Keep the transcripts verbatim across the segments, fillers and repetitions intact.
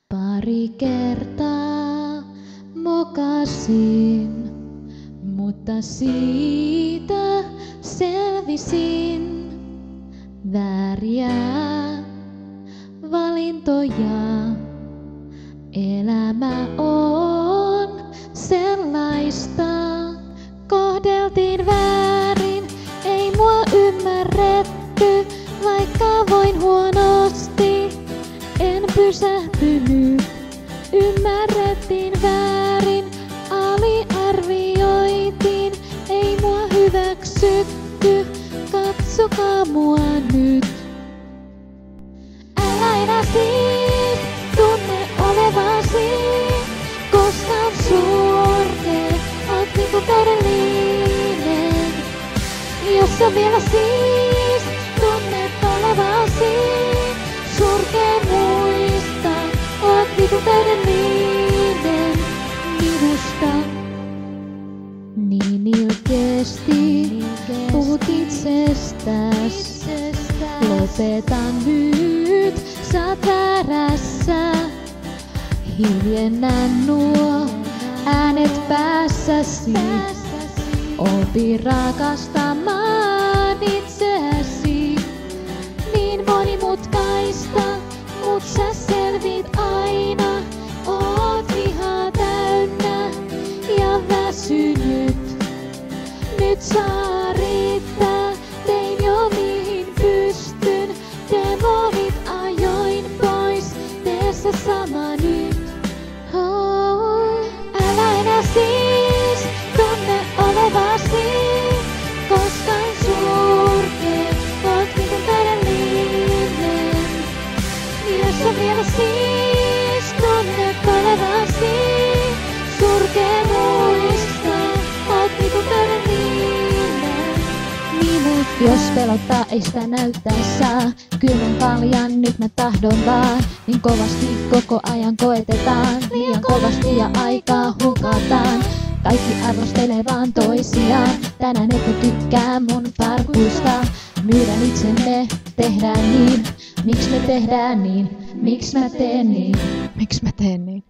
Pari kertaa mokasin, mutta siitä selvisin. Vääriä valintoja, elämä on sellaista. Kohdeltiin väärin, ei mua ymmärretty, vaikka voin huonosti. En pysähtynyt, ymmärrettiin väärin, aliarvioitiin, ei mua hyväksytty, katsokaa mua nyt. Älä enää siis tunne olevasi, koska on surkea, oot niinku todellinen. Jos sä vielä siis tunnet olevasi, surkea muista, oot niinku täydellinen minusta. Niin ilkeesti puhut itsestäs, lopeta nyt, sä oot väärässä. Hiljennä nuo äänet päässäsi, opi rakastamaan itseäsi. Niin monimutkaista, mut sä selvit aina. Oot vihaa täynnä ja väsynyt. Nyt saa riittää, tein jo mihin pystyn. Demonit ajoin pois, tee se sama nyt. Oh, älä enää siis tunne olevasi, koska on surkea, oot niinku täydellinen. Jos sä vielä siis tunnet olevasi, surkea muista, oot niinku täydellinen minut. Jos pelottaa ei sitä näyttää saa, kylmän kaljan nyt mä tahdon vaan. Niin kovasti koko ajan koetetaan, liian kovasti ja aikaa hukataan. Kaikki arvostelee vaan toisiaan, tänään ette tykkää mun farkuista. Myydään itsemme, tehdään niin, miks me tehdään niin, miks mä teen niin, Miksi mä teen niin?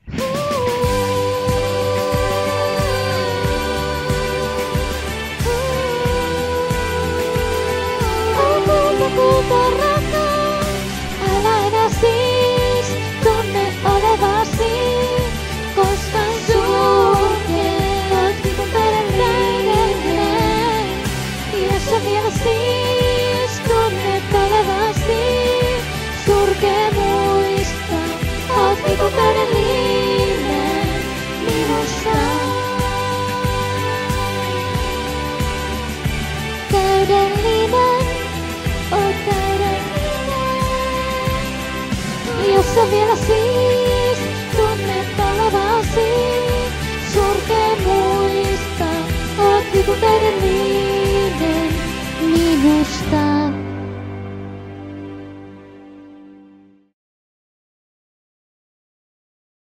Kulta rakas, älä enää siis tunne olevasi, koska on surkea, oot niinku täydellinen. Jos sä vielä siis tunnet olevasi, surkea muista, oot niinku täydellinen minusta. Täydellinen, oot täydellinen. Jos sä vielä siis tunnet olevasi, surkea muista, oot niinku täydellinen minusta.